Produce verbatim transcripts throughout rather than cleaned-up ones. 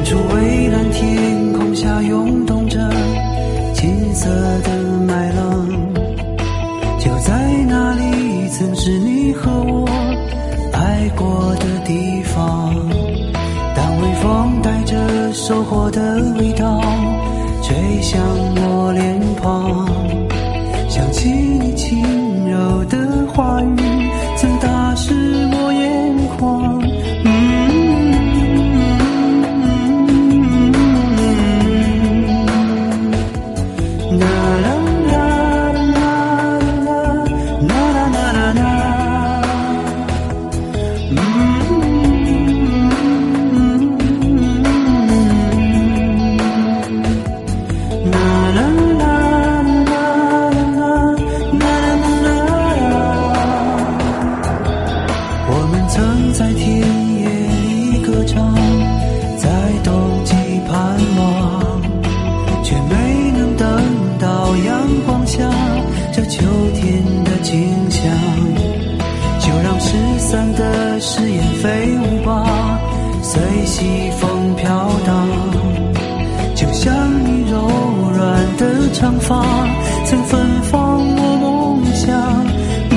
处蔚蓝天空下涌动着金色的麦浪，就在那里曾是你和我爱过的地方。当微风带着收获的味道吹向我脸庞，想起你轻柔的话语曾打湿我眼眶。在田野里歌唱，在冬季盼望，却没能等到阳光下这秋天的景象。就让失散的誓言飞舞吧，随西风飘荡，就像你柔软的长发曾芬芳我梦想。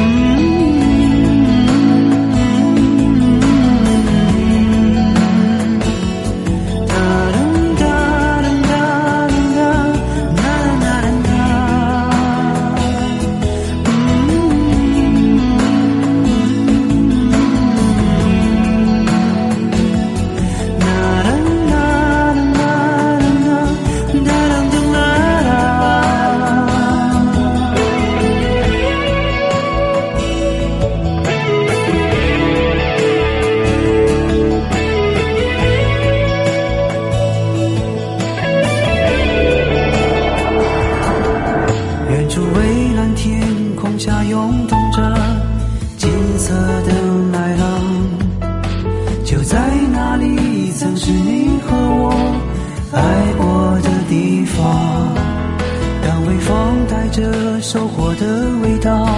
蔚蓝天空下涌动着金色的麦浪，就在那里曾是你和我爱过的地方。当微风带着收获的味道